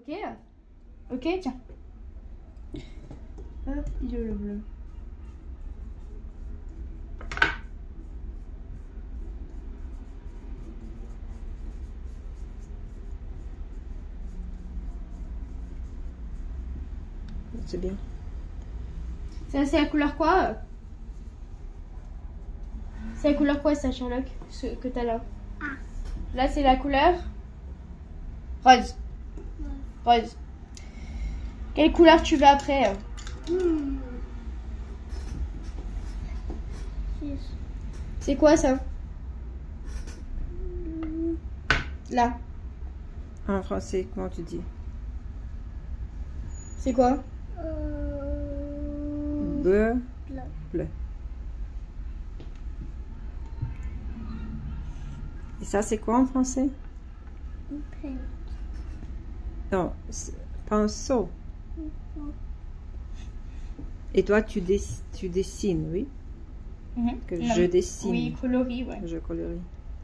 Ok. Ok, tiens. Hop, il est le bleu. C'est bien. Ça, c'est la couleur quoi? C'est la couleur quoi, ça, Sherlock? Ce que t'as là. Ah. Là, c'est la couleur rose. Rose. Quelle couleur tu veux après? C'est quoi ça? Là. En français, comment tu dis? C'est quoi? Bleu. Bleu. Bleu. Et ça, c'est quoi en français? Pink. Non, pinceau. Et toi, tu dessines, oui? Que Non. je dessine. Oui, coloris, ouais. Je colorie.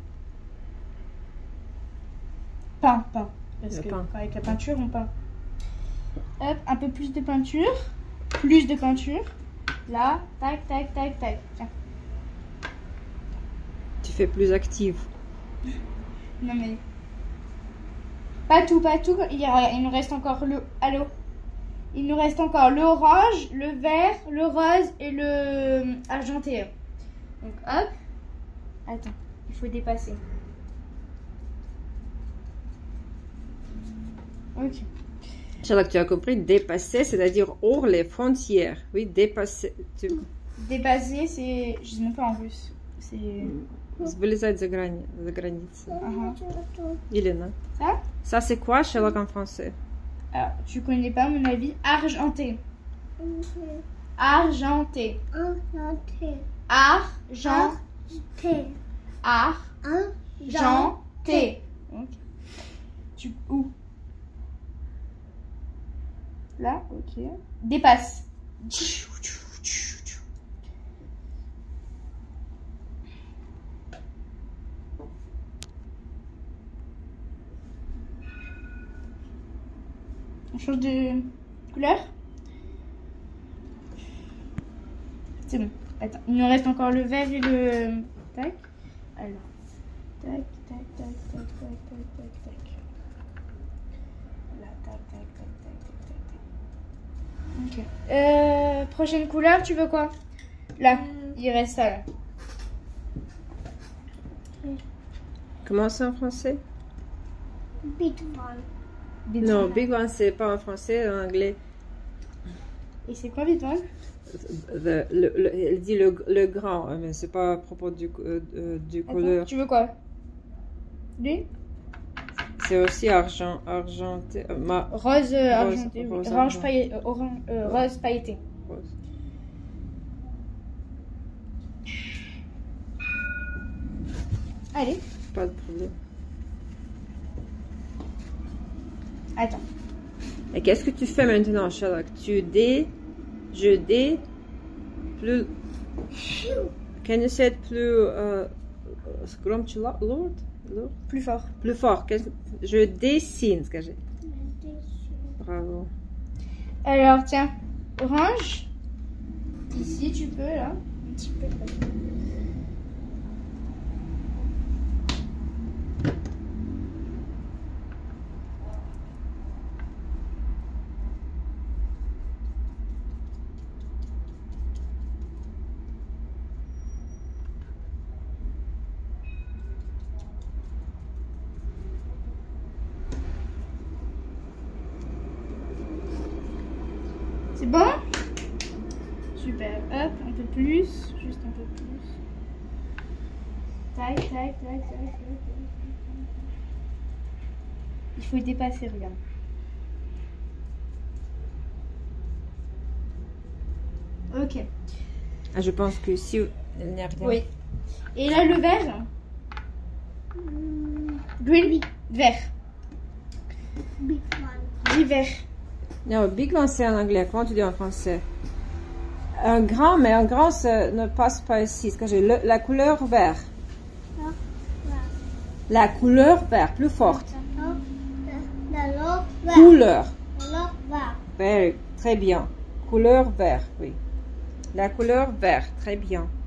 Peint. Parce Le que peint. avec la peinture, on peint. Hop, un peu plus de peinture. Plus de peinture. Là, tac, tac, tac, tac. Tiens. Tu fais plus active. Non mais... Pas tout. Il nous reste encore le... Allô? Il nous reste encore le orange, le vert, le rose et le argenté. Donc hop. Attends, il faut dépasser. Ok. Sherlock, tu as compris, dépasser, c'est-à-dire hors les frontières. Oui, dépasser. Dépasser, c'est... Je sais même pas en russe. C'est... Вылезать за границу. Ага. Или non? Ça? Ça, c'est quoi, Sherlock, en français? Alors, tu connais pas, à mon avis. Argenté. Argenté. Argenté. Argenté. Argenté. Ok. Tu... Où? Là, ok. Dépasse. On change de couleur. C'est bon. Attends, il nous reste encore le vert et le... Tac. Alors. Tac, tac, tac, tac, tac, tac, tac, tac. Là, tac, tac, tac, tac, tac, tac. Ok. Prochaine couleur, tu veux quoi? Là, il reste ça, là. Comment c'est en français? Big one. Non, big one, c'est pas en français, en anglais. Et c'est quoi, Bitman? Elle dit le grand, mais c'est pas à propos du couleur. Tu veux quoi? Lui? C'est aussi argenté. Rose argenté. rose Orange argenté. pailleté. Rose pailleté. Rose. Allez. Pas de problème. Attends. Et qu'est-ce que tu fais maintenant, Sherlock? Plus... Can you say it plus... Громче, Lord? Plus fort. Plus fort. Je dessine, скажи. Bravo. Alors, tiens. Orange. Ici, tu peux, là. Un petit peu. C'est bon? Super. Hop, un peu plus. Juste un peu plus. Tac, tac, tac, tac, tac, tac. Il faut dépasser, regarde. Ok. Ah, je pense que si il n'y a rien. Oui. Et là, le vert. Green, vert. Big one. Dis vert. Non, big one c'est en anglais. Comment tu dis en français? Un grand, mais un grand ça ne passe pas ici. La couleur vert. La couleur vert, plus forte. La l'autre Vert. Couleur. Couleur vert. Very, très bien. Couleur vert, oui. La couleur vert, très bien.